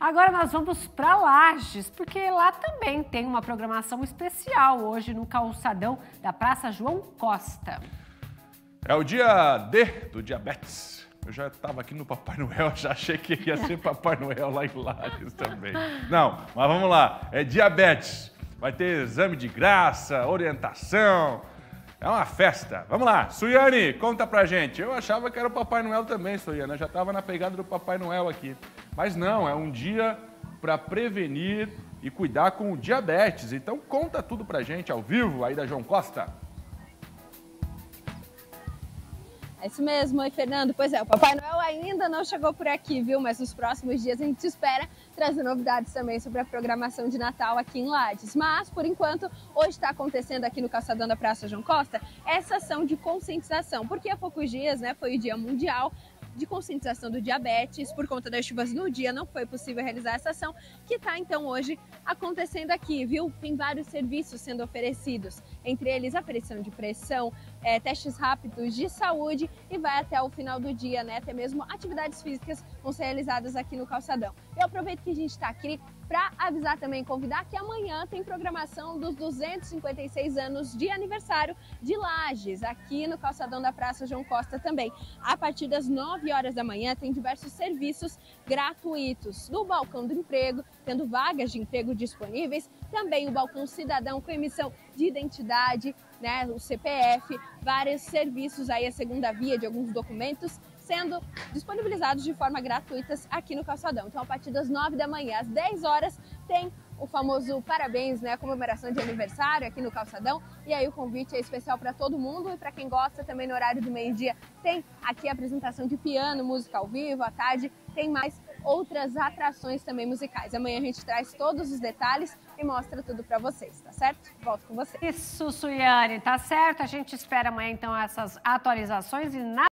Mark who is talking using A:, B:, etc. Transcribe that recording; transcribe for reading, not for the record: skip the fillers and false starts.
A: Agora nós vamos para Lages, porque lá também tem uma programação especial hoje no calçadão da Praça João Costa.
B: É o dia D do diabetes. Eu já estava aqui no Papai Noel, já achei que ia ser Papai Noel lá em Lages também. Não, mas vamos lá, é diabetes. Vai ter exame de graça, orientação, é uma festa. Vamos lá, Suiane, conta pra gente. Eu achava que era o Papai Noel também, Suiane, eu já estava na pegada do Papai Noel aqui. Mas não, é um dia para prevenir e cuidar com o diabetes. Então conta tudo pra gente ao vivo aí da João Costa.
C: É isso mesmo, oi Fernando. Pois é, o Papai Noel ainda não chegou por aqui, viu? Mas nos próximos dias a gente espera trazer novidades também sobre a programação de Natal aqui em Lages. Mas, por enquanto, hoje está acontecendo aqui no calçadão da Praça João Costa essa ação de conscientização, porque há poucos dias, né, foi o Dia Mundial de conscientização do diabetes. Por conta das chuvas no dia, não foi possível realizar essa ação, que está então hoje acontecendo aqui, viu? Tem vários serviços sendo oferecidos, entre eles aferição de pressão, testes rápidos de saúde e vai até o final do dia, né? Até mesmo atividades físicas vão ser realizadas aqui no calçadão. Eu aproveito que a gente está aqui para avisar também, convidar que amanhã tem programação dos 256 anos de aniversário de Lages, aqui no calçadão da Praça João Costa também. A partir das 9 horas da manhã tem diversos serviços gratuitos. No balcão do emprego, tendo vagas de emprego disponíveis, também o balcão cidadão com emissão de identidade, né, o CPF, vários serviços aí, a segunda via de alguns documentos sendo disponibilizados de forma gratuita aqui no calçadão. Então, a partir das 9 da manhã, às 10 horas, tem o famoso parabéns, né, a comemoração de aniversário aqui no calçadão. E aí o convite é especial para todo mundo e para quem gosta também no horário do meio-dia tem aqui a apresentação de piano, música ao vivo, à tarde tem mais outras atrações também musicais. Amanhã a gente traz todos os detalhes e mostra tudo para vocês, tá certo? Volto com vocês.
A: Isso, Suiane, tá certo. A gente espera amanhã então essas atualizações e nada